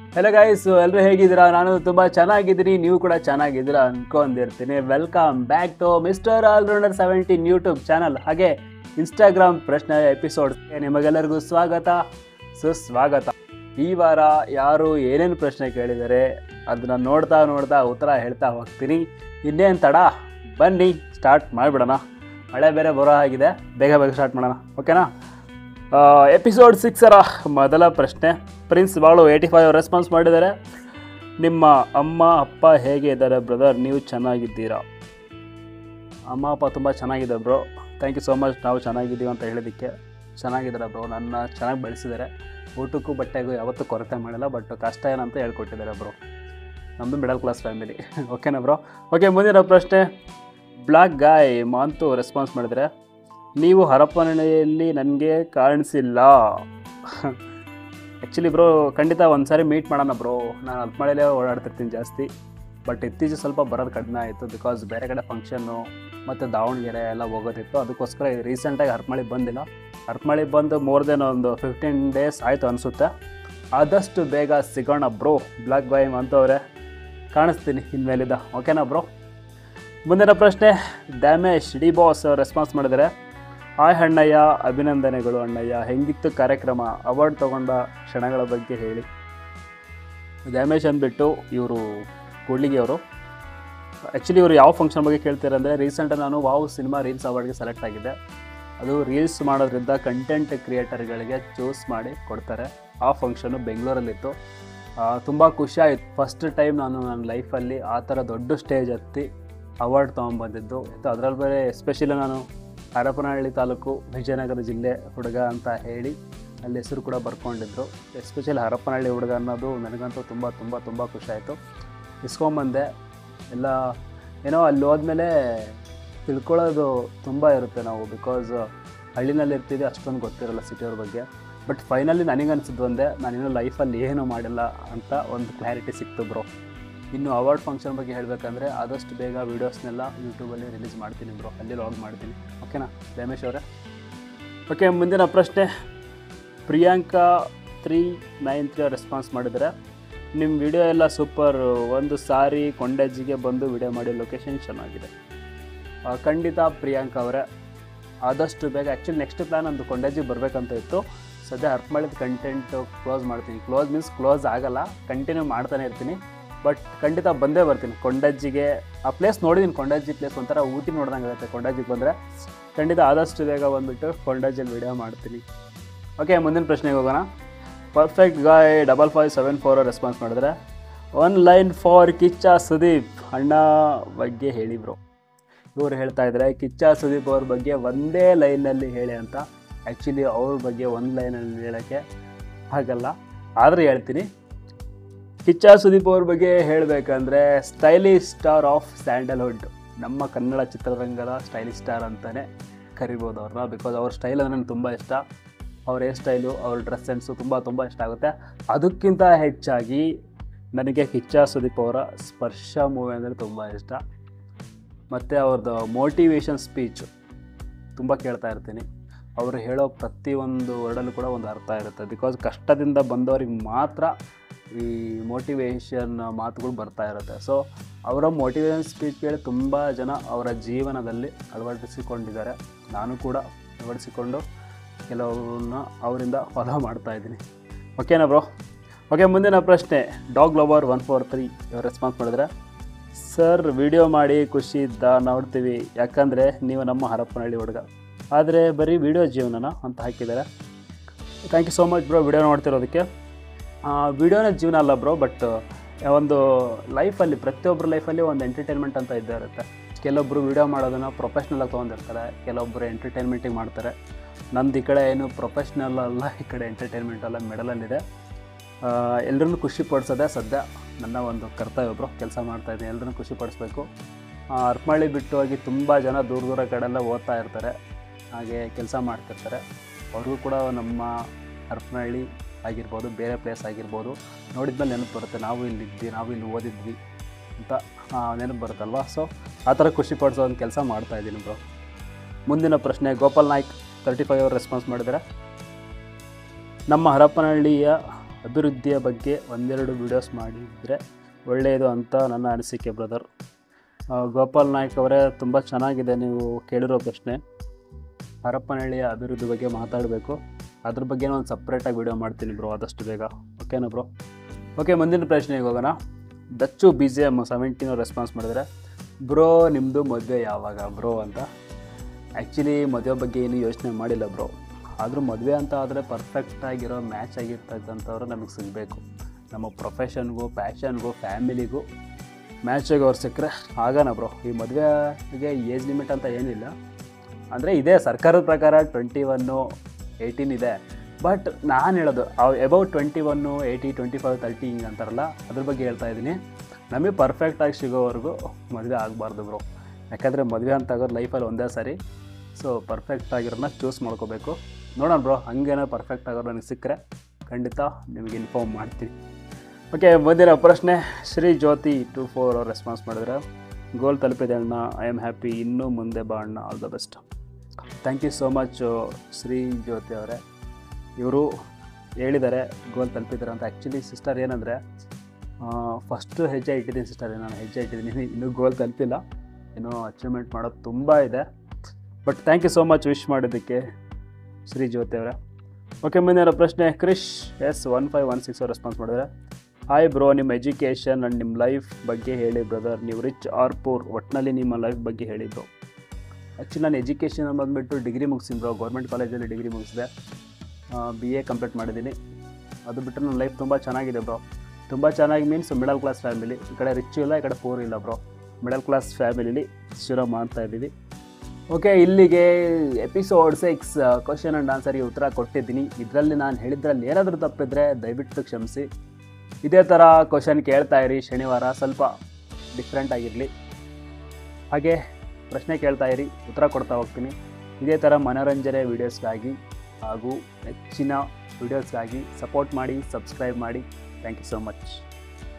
Hello guys, ಎಲ್ಲರೂ ಹೇಗಿದ್ದೀರಾ? ನಾನು ತುಂಬ ಚೆನ್ನಾಗಿದ್ದೀನಿ, ನೀವು ಕೂಡ ಚೆನ್ನಾಗಿದ್ದೀರಾ ಅನ್ಕೊಂಡಿರ್ತೀನಿ. Welcome back to mister allrounder 17 YouTube channel, ಹಾಗೆ ಇನ್ಸ್ಟಾಗ್ರಾಮ್ ಪ್ರಶ್ನೆ ಎಪಿಸೋಡ್ಗೆ ನಿಮಗೆಲ್ಲರಿಗೂ ಸ್ವಾಗತ ಸುಸ್ವಾಗತ. ಈ ವಾರ ಯಾರು ಏನೇನು ಪ್ರಶ್ನೆ ಕೇಳಿದ್ದಾರೆ ಅದನ್ನು ನೋಡ್ತಾ ಉತ್ತರ ಹೇಳ್ತಾ ಹೋಗ್ತೀನಿ. ಇನ್ನೇನು ತಡ, ಬನ್ನಿ ಸ್ಟಾರ್ಟ್ ಮಾಡಿಬಿಡೋಣ. ಮಳೆ ಬೇರೆ ಬರೋ ಆಗಿದೆ, ಬೇಗ ಸ್ಟಾರ್ಟ್ ಮಾಡೋಣ, ಓಕೆನಾ? ಎಪಿಸೋಡ್ 6 ಮೊದಲ ಪ್ರಶ್ನೆ. ಪ್ರಿನ್ಸ್ ಬಾಳು 85 ರೆಸ್ಪಾನ್ಸ್ ಮಾಡಿದ್ದಾರೆ. ನಿಮ್ಮ ಅಮ್ಮ ಅಪ್ಪ ಹೇಗೆ ಇದ್ದಾರೆ ಬ್ರದರ್? ನೀವು ಚೆನ್ನಾಗಿದ್ದೀರಾ? ಅಮ್ಮ ಅಪ್ಪ ತುಂಬ ಚೆನ್ನಾಗಿದ್ದಾರೆ bro, thank you so much. ನಾವು ಚೆನ್ನಾಗಿದ್ದೀವಿ ಅಂತ ಹೇಳಿದ್ದಕ್ಕೆ. ಚೆನ್ನಾಗಿದ್ದಾರೆ ಬ್ರೋ, ನನ್ನ ಚೆನ್ನಾಗಿ ಬೆಳೆಸಿದ್ದಾರೆ. ಊಟಕ್ಕೂ ಬಟ್ಟೆಗೂ ಯಾವತ್ತೂ ಕೊರತೆ ಮಾಡಿಲ್ಲ, ಬಟ್ ಕಷ್ಟ ಏನಂತ ಹೇಳ್ಕೊಟ್ಟಿದ್ದಾರೆ ಬ್ರೋ. ನಮ್ಮದು ಮಿಡಲ್ ಕ್ಲಾಸ್ ಫ್ಯಾಮಿಲಿ, ಓಕೆನಾ ಬ್ರೋ? ಓಕೆ, ಮುಂದಿನ ಪ್ರಶ್ನೆ. ಬ್ಲ್ಯಾಕ್ ಗಾಯ್ ಮಾಂತು ರೆಸ್ಪಾನ್ಸ್ ಮಾಡಿದರೆ, ನೀವು ಹರಪನಹಳ್ಳಿಯಲ್ಲಿ ನನಗೆ ಕಾಣಿಸಿಲ್ಲ. ಆ್ಯಕ್ಚುಲಿ ಬ್ರೋ, ಖಂಡಿತ ಒಂದು ಸಾರಿ ಮೀಟ್ ಮಾಡೋಣ ಬ್ರೋ. ನಾನು ಹರಪನಹಳ್ಳಿಯಲ್ಲೇ ಓಡಾಡ್ತಿರ್ತೀನಿ ಜಾಸ್ತಿ, ಬಟ್ ಇತ್ತೀಚೆಗೆ ಸ್ವಲ್ಪ ಬರೋದು ಕಡಿಮೆ ಆಯಿತು. ಬಿಕಾಸ್ ಬೇರೆ ಕಡೆ ಫಂಕ್ಷನ್ನು ಮತ್ತು ದಾವಣಗೆರೆ ಎಲ್ಲ ಹೋಗೋದಿತ್ತು. ಅದಕ್ಕೋಸ್ಕರ ರೀಸೆಂಟಾಗಿ ಹರಪನಹಳ್ಳಿಗೆ ಬಂದಿಲ್ಲ. ಹರಪನಹಳ್ಳಿಗೆ ಬಂದು ಮೋರ್ ದೆನ್ ಒಂದು 15 ಡೇಸ್ ಆಯಿತು ಅನಿಸುತ್ತೆ. ಆದಷ್ಟು ಬೇಗ ಸಿಗೋಣ ಬ್ರೋ. ಬ್ಲ್ಯಾಕ್ ಬಾಯ್ ಅಂತವ್ರೆ, ಕಾಣಿಸ್ತೀನಿ ಇನ್ಮೇಲಿದ್ದ, ಓಕೆನಾ ಬ್ರೋ? ಮುಂದಿನ ಪ್ರಶ್ನೆ. ಡ್ಯಾಮೇಶ್ ಡಿ ಬಾಸ್ ರೆಸ್ಪಾನ್ಸ್ ಮಾಡಿದರೆ, ಹಾಯ್ ಅಣ್ಣಯ್ಯ, ಅಭಿನಂದನೆಗಳು ಅಣ್ಣಯ್ಯ, ಹೆಂಗಿತ್ತು ಕಾರ್ಯಕ್ರಮ? ಅವಾರ್ಡ್ ತೊಗೊಂಡ ಕ್ಷಣಗಳ ಬಗ್ಗೆ ಹೇಳಿ. ಡ್ಯಾಮೇಶ್ ಅಂದ್ಬಿಟ್ಟು ಇವರು ಕೂಡ್ಲಿಗಿಯವರು. ಆ್ಯಕ್ಚುಲಿ ಇವರು ಯಾವ ಫಂಕ್ಷನ್ ಬಗ್ಗೆ ಕೇಳ್ತಾರೆ ಅಂದರೆ, ರೀಸೆಂಟಾಗಿ ನಾನು ವಾವ್ ಸಿನಿಮಾ ರೀಲ್ಸ್ ಅವಾರ್ಡ್ಗೆ ಸೆಲೆಕ್ಟ್ ಆಗಿದ್ದೆ. ಅದು ರೀಲ್ಸ್ ಮಾಡೋದ್ರಿಂದ ಕಂಟೆಂಟ್ ಕ್ರಿಯೇಟರ್ಗಳಿಗೆ ಚೂಸ್ ಮಾಡಿ ಕೊಡ್ತಾರೆ. ಆ ಫಂಕ್ಷನು ಬೆಂಗಳೂರಲ್ಲಿತ್ತು. ತುಂಬ ಖುಷಿ ಆಯಿತು. ಫಸ್ಟ್ ಟೈಮ್ ನಾನು ನನ್ನ ಲೈಫಲ್ಲಿ ಆ ಥರ ದೊಡ್ಡ ಸ್ಟೇಜ್ ಹತ್ತಿ ಅವಾರ್ಡ್ ತೊಗೊಂಬಂದಿದ್ದು. ಅದರಲ್ಲಿ ಬೇರೆ ಎಸ್ಪೆಷಲಿ ನಾನು ಹರಪನಹಳ್ಳಿ ತಾಲೂಕು, ವಿಜಯನಗರ ಜಿಲ್ಲೆ ಹುಡುಗ ಅಂತ ಹೇಳಿ ಅಲ್ಲಿ ಹೆಸರು ಕೂಡ ಬರ್ಕೊಂಡಿದ್ರು. ಎಸ್ಪೆಷಲಿ ಹರಪನಹಳ್ಳಿ ಹುಡುಗ ಅನ್ನೋದು ನನಗಂತೂ ತುಂಬ ತುಂಬ ತುಂಬ ಖುಷಿ ಆಯಿತು. ಇಸ್ಕೊಂಬಂದೆ ಎಲ್ಲ. ಏನೋ ಅಲ್ಲಿ ಹೋದ್ಮೇಲೆ ತಿಳ್ಕೊಳ್ಳೋದು ತುಂಬ ಇರುತ್ತೆ ನಾವು, ಬಿಕಾಸ್ ಹಳ್ಳಿನಲ್ಲಿ ಇರ್ತೀವಿ, ಅಷ್ಟೊಂದು ಗೊತ್ತಿರಲ್ಲ ಸಿಟಿಯವ್ರ ಬಗ್ಗೆ. ಬಟ್ ಫೈನಲಿ ನನಗನ್ಸಿದ್ದು ಒಂದೇ, ನಾನಿನ್ನೂ ಲೈಫಲ್ಲಿ ಏನೂ ಮಾಡಿಲ್ಲ ಅಂತ ಒಂದು ಕ್ಲಾರಿಟಿ ಸಿಕ್ತು ಬ್ರೋ. ಇನ್ನು ಅವಾರ್ಡ್ ಫಂಕ್ಷನ್ ಬಗ್ಗೆ ಹೇಳಬೇಕಂದ್ರೆ, ಆದಷ್ಟು ಬೇಗ ವೀಡಿಯೋಸ್ನೆಲ್ಲ ಯೂಟ್ಯೂಬಲ್ಲಿ ರಿಲೀಸ್ ಮಾಡ್ತೀನಿ ಬ್ರೋ, ಅಲ್ಲಿ ಲಾಗ್ ಮಾಡ್ತೀನಿ, ಓಕೆನಾ ರಮೇಶ್ ಅವರೇ? ಓಕೆ, ಮುಂದಿನ ಪ್ರಶ್ನೆ. ಪ್ರಿಯಾಂಕಾ 393 ರೆಸ್ಪಾನ್ಸ್ ಮಾಡಿದರೆ, ನಿಮ್ಮ ವಿಡಿಯೋ ಎಲ್ಲ ಸೂಪರ್, ಒಂದು ಸಾರಿ ಕೊಂಡಜ್ಜಿಗೆ ಬಂದು ವಿಡಿಯೋ ಮಾಡಿ, ಲೊಕೇಶನ್ ಚೆನ್ನಾಗಿದೆ. ಖಂಡಿತ ಪ್ರಿಯಾಂಕಾ ಅವರೇ, ಆದಷ್ಟು ಬೇಗ. ಆ್ಯಕ್ಚುಲಿ ನೆಕ್ಸ್ಟ್ ಪ್ಲ್ಯಾನ್ ಒಂದು ಕೊಂಡಜ್ಜಿಗೆ ಬರಬೇಕಂತ ಇತ್ತು. ಸದ್ಯ ಮಾಡಿದ ಕಂಟೆಂಟು ಕ್ಲೋಸ್ ಮಾಡ್ತೀನಿ. ಕ್ಲೋಸ್ ಮೀನ್ಸ್ ಕ್ಲೋಸ್ ಆಗಲ್ಲ, ಕಂಟಿನ್ಯೂ ಮಾಡ್ತಾನೆ ಇರ್ತೀನಿ. ಬಟ್ ಖಂಡಿತ ಬಂದೇ ಬರ್ತೀನಿ ಕೊಂಡಜ್ಜಿಗೆ. ಆ ಪ್ಲೇಸ್ ನೋಡಿದ್ದೀನಿ, ಕೊಂಡಜ್ಜಿ ಪ್ಲೇಸ್ ಒಂಥರ ಊಟಿ ನೋಡ್ದಂಗೆ ಆಗುತ್ತೆ. ಕೊಂಡಜ್ಜಿಗೆ ಬಂದರೆ ಖಂಡಿತ ಆದಷ್ಟು ಬೇಗ ಬಂದುಬಿಟ್ಟು ಕೊಂಡಜ್ಜಿಯಲ್ಲಿ ವಿಡಿಯೋ ಮಾಡ್ತೀನಿ. ಓಕೆ, ಮುಂದಿನ ಪ್ರಶ್ನೆಗೆ ಹೋಗೋಣ. ಪರ್ಫೆಕ್ಟ್ ಗಾಯ್ 5574 ರೆಸ್ಪಾನ್ಸ್ ಮಾಡಿದ್ರೆ, 1 ಲೈನ್ ಫಾರ್ ಕಿಚ್ಚ ಸುದೀಪ್ ಅಣ್ಣ ಬಗ್ಗೆ ಹೇಳಿ ಬ್ರೋ. ಇವರು ಹೇಳ್ತಾ ಇದ್ದಾರೆ ಕಿಚ್ಚ ಸುದೀಪ್ ಅವ್ರ ಬಗ್ಗೆ ಒಂದೇ ಲೈನಲ್ಲಿ ಹೇಳಿ ಅಂತ. ಆ್ಯಕ್ಚುಲಿ ಅವ್ರ ಬಗ್ಗೆ ಒಂದು ಲೈನಲ್ಲಿ ಹೇಳೋಕ್ಕೆ ಆಗಲ್ಲ, ಆದರೆ ಹೇಳ್ತೀನಿ. ಕಿಚ್ಚ ಸುದೀಪ್ ಅವ್ರ ಬಗ್ಗೆ ಹೇಳಬೇಕಂದ್ರೆ, ಸ್ಟೈಲಿಶ್ ಸ್ಟಾರ್ ಆಫ್ ಸ್ಯಾಂಡಲ್ವುಡ್, ನಮ್ಮ ಕನ್ನಡ ಚಿತ್ರರಂಗದ ಸ್ಟೈಲಿಶ್ ಸ್ಟಾರ್ ಅಂತಲೇ ಕರಿಬೋದು ಅವ್ರನ್ನ. ಬಿಕಾಸ್ ಅವ್ರ ಸ್ಟೈಲ್ ನನಗೆ ತುಂಬ ಇಷ್ಟ. ಅವ್ರ ಹೇರ್ ಸ್ಟೈಲು, ಅವ್ರ ಡ್ರೆಸ್ ಸೆನ್ಸು ತುಂಬ ಇಷ್ಟ ಆಗುತ್ತೆ. ಅದಕ್ಕಿಂತ ಹೆಚ್ಚಾಗಿ ನನಗೆ ಕಿಚ್ಚ ಸುದೀಪ್ ಅವರ ಸ್ಪರ್ಶ ಮೂವಿ ಅಂದರೆ ತುಂಬ ಇಷ್ಟ. ಮತ್ತು ಅವ್ರದ್ದು ಮೋಟಿವೇಶನ್ ಸ್ಪೀಚ್ ತುಂಬ ಕೇಳ್ತಾ ಇರ್ತೀನಿ. ಅವರು ಹೇಳೋ ಪ್ರತಿಯೊಂದು ವರ್ಡಲ್ಲೂ ಕೂಡ ಒಂದು ಅರ್ಥ ಇರುತ್ತೆ. ಬಿಕಾಸ್ ಕಷ್ಟದಿಂದ ಬಂದವ್ರಿಗೆ ಮಾತ್ರ ಈ ಮೋಟಿವೇಶನ್ ಮಾತುಗಳು ಬರ್ತಾ ಇರುತ್ತೆ. ಸೊ ಅವರ ಮೋಟಿವೇಶನ್ ಸ್ಪೀಚ್ ಕೇಳಿ ತುಂಬ ಜನ ಅವರ ಜೀವನದಲ್ಲಿ ಅಳವಡಿಸಿಕೊಂಡಿದ್ದಾರೆ. ನಾನು ಕೂಡ ಅಳವಡಿಸಿಕೊಂಡು ಕೆಲವನ್ನ ಅವರಿಂದ ಫಾಲೋ ಮಾಡ್ತಾಯಿದ್ದೀನಿ, ಓಕೆನಾ ಬ್ರೋ? ಓಕೆ, ಮುಂದಿನ ಪ್ರಶ್ನೆ. ಡಾಗ್ ಲವರ್ 143 ಇವರು ರೆಸ್ಪಾನ್ಸ್ ಮಾಡಿದ್ರೆ, ಸರ್ ವಿಡಿಯೋ ಮಾಡಿ ಖುಷಿ ಇದ್ದ ನೋಡ್ತೀವಿ, ಯಾಕಂದರೆ ನೀವು ನಮ್ಮ ಹರಪನಹಳ್ಳಿ ಹುಡುಗ, ಆದರೆ ಬರೀ ವಿಡಿಯೋ ಜೀವನನ ಅಂತ ಹಾಕಿದ್ದಾರೆ. Thank you so much bro video ನೋಡ್ತಿರೋದಕ್ಕೆ. ವಿಡಿಯೋನೇ ಜೀವನ ಅಲ್ಲ ಬ್ರೋ, ಬಟ್ ಒಂದು ಲೈಫಲ್ಲಿ, ಪ್ರತಿಯೊಬ್ಬರ ಲೈಫಲ್ಲಿ ಒಂದು ಎಂಟರ್ಟೈನ್ಮೆಂಟ್ ಅಂತ ಇದ್ದೇ ಇರುತ್ತೆ. ಕೆಲವೊಬ್ಬರು ವಿಡಿಯೋ ಮಾಡೋದನ್ನು ಪ್ರೊಫೆಷ್ನಲಾಗಿ ತೊಗೊಂಡಿರ್ತಾರೆ, ಕೆಲವೊಬ್ಬರು ಎಂಟರ್ಟೈನ್ಮೆಂಟಿಗೆ ಮಾಡ್ತಾರೆ. ನಂದು ಈ ಕಡೆ ಏನು ಪ್ರೊಫೆಷ್ನಲ್ ಅಲ್ಲ, ಈ ಕಡೆ ಎಂಟರ್ಟೈನ್ಮೆಂಟ್ ಅಲ್ಲ, ಮಿಡಲಲ್ಲಿದೆ. ಎಲ್ಲರನ್ನೂ ಖುಷಿ ಪಡಿಸೋದೇ ಸದ್ಯ ನನ್ನ ಒಂದು ಕರ್ತವ್ಯ ಬ್ರೋ. ಕೆಲಸ ಮಾಡ್ತಾಯಿದ್ದೀನಿ, ಎಲ್ಲರನ್ನೂ ಖುಷಿ ಪಡಿಸ್ಬೇಕು. ಹರಪನಹಳ್ಳಿ ಬಿಟ್ಟು ಹೋಗಿ ತುಂಬ ಜನ ದೂರ ಕಡೆಲ್ಲ ಓದ್ತಾ ಇರ್ತಾರೆ, ಹಾಗೆ ಕೆಲಸ ಮಾಡ್ತಿರ್ತಾರೆ. ಅವ್ರಿಗೂ ಕೂಡ ನಮ್ಮ ಹರಪನಹಳ್ಳಿ ಆಗಿರ್ಬೋದು, ಬೇರೆ ಪ್ಲೇಸ್ ಆಗಿರ್ಬೋದು, ನೋಡಿದ್ಮೇಲೆ ನೆನಪು ಬರುತ್ತೆ, ನಾವು ಇಲ್ಲಿದ್ವಿ, ನಾವು ಇಲ್ಲಿ ಓದಿದ್ವಿ ಅಂತ ನೆನಪು ಬರುತ್ತಲ್ವ. ಸೊ ಆ ಥರ ಖುಷಿ ಪಡಿಸೋ ಒಂದು ಕೆಲಸ ಮಾಡ್ತಾಯಿದ್ದೀನಿ ಬ್ರೋ. ಮುಂದಿನ ಪ್ರಶ್ನೆ. ಗೋಪಾಲ್ ನಾಯ್ಕ್ 35 ರೆಸ್ಪಾನ್ಸ್ ಮಾಡಿದರೆ, ನಮ್ಮ ಹರಪನಹಳ್ಳಿಯ ಅಭಿವೃದ್ಧಿಯ ಬಗ್ಗೆ ಒಂದೆರಡು ವೀಡಿಯೋಸ್ ಮಾಡಿದರೆ ಒಳ್ಳೆಯದು ಅಂತ ನನ್ನ ಅನಿಸಿಕೆ ಬ್ರದರ್. ಗೋಪಾಲ್ ನಾಯ್ಕ್ ಅವರೇ, ತುಂಬ ಚೆನ್ನಾಗಿದೆ ನೀವು ಕೇಳಿರೋ ಪ್ರಶ್ನೆ. ಹರಪನಹಳ್ಳಿಯ ಅಭಿವೃದ್ಧಿ ಬಗ್ಗೆ ಮಾತಾಡಬೇಕು, ಅದ್ರ ಬಗ್ಗೆ ನಾನು ಸಪ್ರೇಟಾಗಿ ವೀಡಿಯೋ ಮಾಡ್ತೀನಿ ಬ್ರೋ ಆದಷ್ಟು ಬೇಗ. ಓಕೆನಾ ಬ್ರೋ? ಓಕೆ, ಮುಂದಿನ ಪ್ರಶ್ನೆಗೆ ಹೋಗೋಣ. ದಚ್ಚು BGM 17 ರೆಸ್ಪಾನ್ಸ್ ಮಾಡಿದರೆ, ಬ್ರೋ ನಿಮ್ಮದು ಮದುವೆ ಯಾವಾಗ ಬ್ರೋ ಅಂತ. ಆ್ಯಕ್ಚುಲಿ ಮದುವೆ ಬಗ್ಗೆ ಏನು ಯೋಚನೆ ಮಾಡಿಲ್ಲ ಬ್ರೋ. ಆದರೂ ಮದುವೆ ಅಂತ ಆದರೆ ಪರ್ಫೆಕ್ಟಾಗಿರೋ ಮ್ಯಾಚ್ ಆಗಿರ್ತಕ್ಕಂಥವ್ರು ನಮಗೆ ಸಿಗಬೇಕು. ನಮ್ಮ ಪ್ರೊಫೆಷನ್ಗೂ, ಪ್ಯಾಷನ್ಗೂ, ಫ್ಯಾಮಿಲಿಗೂ ಮ್ಯಾಚ್ ಆಗಿ ಅವ್ರು ಸಿಕ್ಕರೆ ಆಗೋಣ ಬ್ರೋ. ಈ ಮದುವೆಗೆ ಏಜ್ ಲಿಮಿಟ್ ಅಂತ ಏನಿಲ್ಲ, ಅಂದರೆ ಇದೆ ಸರ್ಕಾರದ ಪ್ರಕಾರ 21, 18 ಇದೆ. ಬಟ್ ನಾನು ಹೇಳೋದು ಅಬೌಟ್ 21, 18, 25, 30 ಹಿಂಗೆ ಅಂತಾರಲ್ಲ, ಅದ್ರ ಬಗ್ಗೆ ಹೇಳ್ತಾ ಇದ್ದೀನಿ. ನಮಗೆ ಪರ್ಫೆಕ್ಟಾಗಿ ಸಿಗೋವರೆಗೂ ಮದುವೆ ಆಗಬಾರ್ದು ಬ್ರೋ. ಯಾಕಂದರೆ ಮದುವೆ ಅಂತ ಆಗೋದು ಲೈಫಲ್ಲಿ ಒಂದೇ ಸಾರಿ. ಸೊ ಪರ್ಫೆಕ್ಟಾಗಿರೋನ್ನ ಚೂಸ್ ಮಾಡ್ಕೋಬೇಕು. ನೋಡೋಣ ಬ್ರೋ, ಹಂಗೇನೋ ಪರ್ಫೆಕ್ಟ್ ಆಗೋರು ನನಗೆ ಸಿಕ್ಕರೆ ಖಂಡಿತ ನಿಮಗೆ ಇನ್ಫಾರ್ಮ್ ಮಾಡ್ತೀನಿ. ಓಕೆ, ಮುಂದಿನ ಪ್ರಶ್ನೆ. ಶ್ರೀ ಜ್ಯೋತಿ 24 ಅವ್ರು ರೆಸ್ಪಾನ್ಸ್ ಮಾಡಿದ್ರೆ, ಗೋಲ್ ತಲುಪಿದೆ ಅಣ್ಣ, ಐ ಆಮ್ ಹ್ಯಾಪಿ, ಇನ್ನೂ ಮುಂದೆ ಬಾ ಅಣ್ಣ, all the best. Thank you so much Sri Jyothi ಅವರೇ. ಇವರು ಹೇಳಿದ್ದಾರೆ ಗೋಲ್ ತಲುಪಿದ್ದಾರೆ ಅಂತ. ಆ್ಯಕ್ಚುಲಿ ಸಿಸ್ಟರ್ ಏನಂದರೆ, ಫಸ್ಟು ಹೆಜ್ಜೆ ಇಟ್ಟಿದ್ದೀನಿ ಸಿಸ್ಟರ್, ನಾನು ಹೆಜ್ಜೆ ಇಟ್ಟಿದ್ದೀನಿ, ಇನ್ನೂ ಗೋಲ್ ತಲುಪಿಲ್ಲ, ಇನ್ನೂ ಅಚೀವ್ಮೆಂಟ್ ಮಾಡೋದು ತುಂಬ ಇದೆ. But thank you so much wish ಮಾಡೋದಕ್ಕೆ ಶ್ರೀ ಜ್ಯೋತಿ ಅವರೇ. ಓಕೆ, ಮುಂದಿನ ಪ್ರಶ್ನೆ. ಕ್ರಿಶ್ S1516 ಅವ್ರು ರೆಸ್ಪಾನ್ಸ್ ಮಾಡಿದರೆ, ಹಾಯ್ ಬ್ರೋ, ನಿಮ್ಮ ಎಜುಕೇಷನ್ ಆ್ಯಂಡ್ ನಿಮ್ಮ ಲೈಫ್ ಬಗ್ಗೆ ಹೇಳಿ ಬ್ರದರ್. ನೀವು ರಿಚ್ ಆರ್ ಪೂರ್, ಒಟ್ಟಿನಲ್ಲಿ ನಿಮ್ಮ ಲೈಫ್ ಬಗ್ಗೆ ಹೇಳಿ ಬ್ರೋ. ಆ್ಯಕ್ಚುಲಿ ನಾನು ಎಜುಕೇಷನ್ ಬಂದುಬಿಟ್ಟು ಡಿಗ್ರಿ ಮುಗಿಸಿದ್ದೀನಿ ಬ್ರೋ. ಗೌರ್ಮೆಂಟ್ ಕಾಲೇಜಲ್ಲಿ ಡಿಗ್ರಿ ಮುಗಿಸಿದೆ, BA ಕಂಪ್ಲೀಟ್ ಮಾಡಿದ್ದೀನಿ. ಅದು ಬಿಟ್ಟರೆ ನನ್ನ ಲೈಫ್ ತುಂಬ ಚೆನ್ನಾಗಿದೆ ಬ್ರೋ. ತುಂಬ ಚೆನ್ನಾಗಿ ಮೀನ್ಸ್ ಮಿಡಲ್ ಕ್ಲಾಸ್ ಫ್ಯಾಮಿಲಿ. ಈ ಕಡೆ ರಿಚ್ ಇಲ್ಲ, ಈ ಕಡೆ ಪೂರ್ ಇಲ್ಲ ಬ್ರೋ. ಮಿಡಲ್ ಕ್ಲಾಸ್ ಫ್ಯಾಮಿಲಿಲಿ ಶುರು ಮಾಡ್ತಾ ಇದ್ದೀವಿ. ಓಕೆ, ಇಲ್ಲಿಗೆ ಎಪಿಸೋಡ್ 6 ಕ್ವಶನ್ ಆ್ಯಂಡ್ ಆನ್ಸರ್ಗೆ ಉತ್ತರ ಕೊಟ್ಟಿದ್ದೀನಿ. ಇದರಲ್ಲಿ ನಾನು ಹೇಳಿದ್ರಲ್ಲಿ ಏನಾದರೂ ತಪ್ಪಿದ್ರೆ ದಯವಿಟ್ಟು ಕ್ಷಮಿಸಿ. ಇದೇ ಥರ ಕ್ವಶನ್ ಕೇಳ್ತಾ ಇರಿ, ಶನಿವಾರ ಸ್ವಲ್ಪ ಡಿಫ್ರೆಂಟ್ ಆಗಿರಲಿ. ಹಾಗೆ ಪ್ರಶ್ನೆ ಕೇಳ್ತಾ ಇರಿ, ಉತ್ತರ ಕೊಡ್ತಾ ಹೋಗ್ತೀನಿ. ಇದೇ ಥರ ಮನೋರಂಜನೆ ವೀಡಿಯೋಸ್ಗಾಗಿ ಹಾಗೂ ಹೆಚ್ಚಿನ ವೀಡಿಯೋಸ್ಗಾಗಿ ಸಪೋರ್ಟ್ ಮಾಡಿ, ಸಬ್ಸ್ಕ್ರೈಬ್ ಮಾಡಿ. Thank you so much.